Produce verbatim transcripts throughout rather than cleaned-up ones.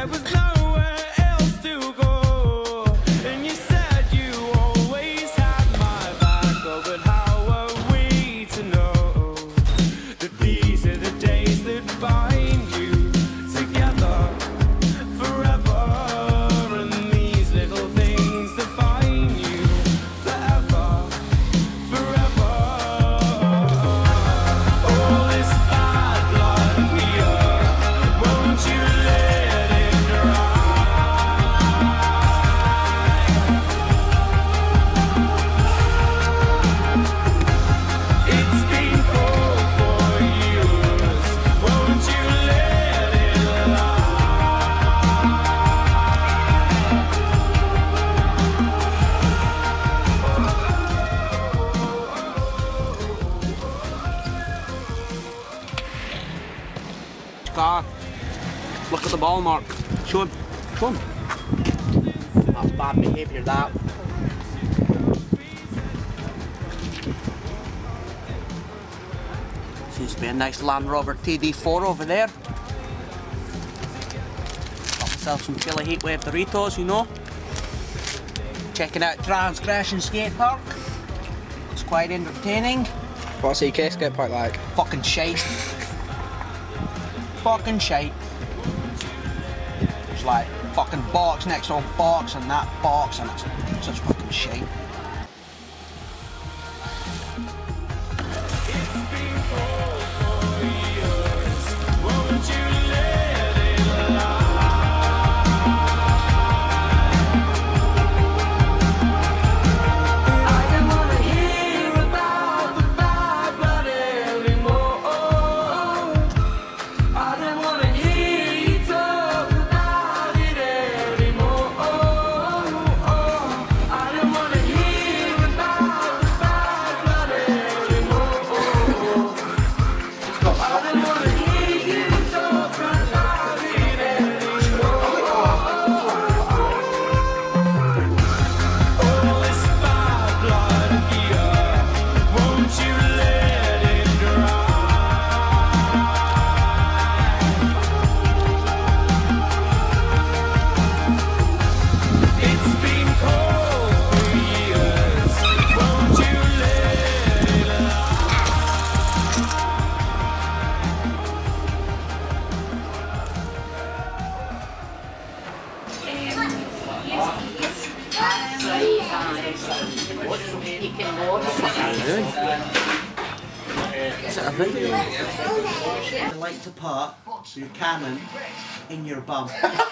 was nowhere else to go. And you said you always had my back. Oh, but how are we to know that these are the days that bind you together forever? And these little things define you forever, forever. All this bad blood here, won't you let it dry? It's been cold for years, won't you let it Car. Look at the ball mark. Show him. Show him. That's bad behaviour, that. Seems to be a nice Land Rover T D four over there. Got myself some Chili Heatwave Doritos, you know. Checking out Transgression Skate Park. It's quite entertaining. What's E K skate park like? Fucking shite. Fucking shite. There's like fucking box next to box and that box, and it's such fucking shite. won't you let it lie? I don't wanna hear about the bad blood anymore. I don't wanna hear you talk about it anymore. I don't wanna hear about the bad blood anymore. I don't wanna hear you talk about it anymore. All this bad blood here, won't you let it dry? It's been cold for years, won't you let it lie? Is it a video? I'd like to put your cannon in your bum.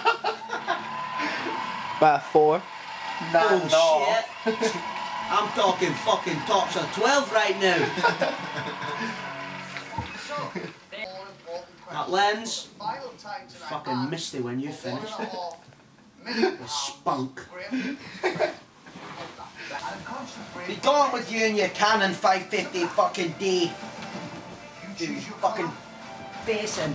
About a four. Bullshit. I'm talking fucking tops of twelve right now. That lens, fucking misty when you finish. The spunk. Be gone with you and your Canon five fifty fucking D. You fucking facing.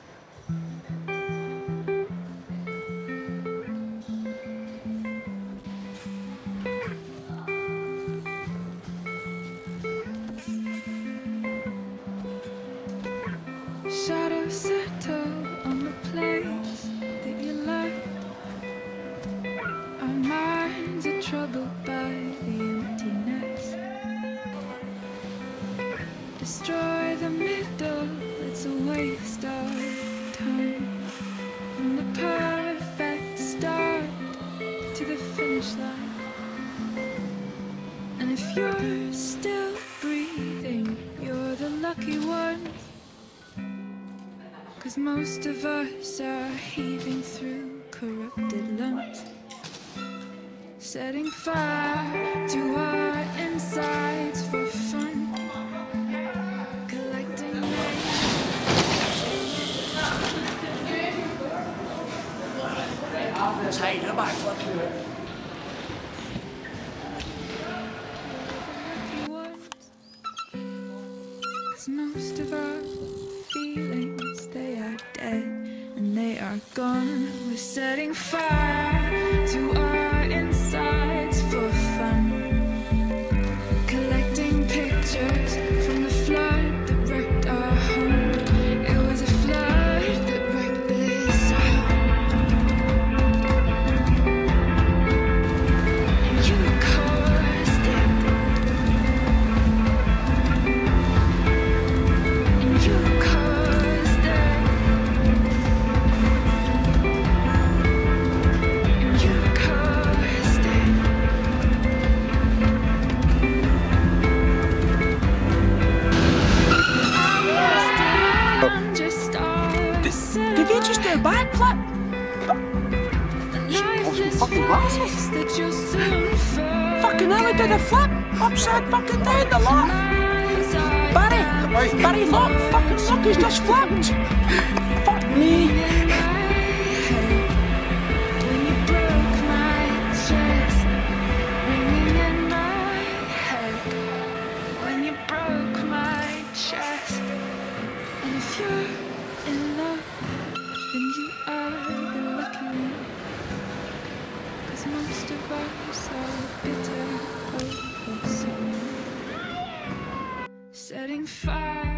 Shadows settle on the place that you left. Our minds are troubled by the emptiness. Destroy the middle, it's a waste of time. From the perfect start to the finish line. And if you're still breathing, you're the lucky one. 'Cause most of us are heaving through corrupted lungs, setting fire to our insides for fun, collecting Tight, her back flip. lucky ones. 'Cause most of our feelings, they are dead and they are gone. We're setting fire to our insides for fun, collecting pictures from the flood that wrecked our home. It was a flood that wrecked this home. fucking glasses. that you'll soon forget. Fucking hell, I did a flip upside fucking down the lot. Barry, Barry, look, fucking look, he's just flipped. Fuck me. When you broke my chest, ringing in my head. When you broke my chest. And if you're in love, then you are the lucky one. 'Cause most of us are bitter over some. Setting fire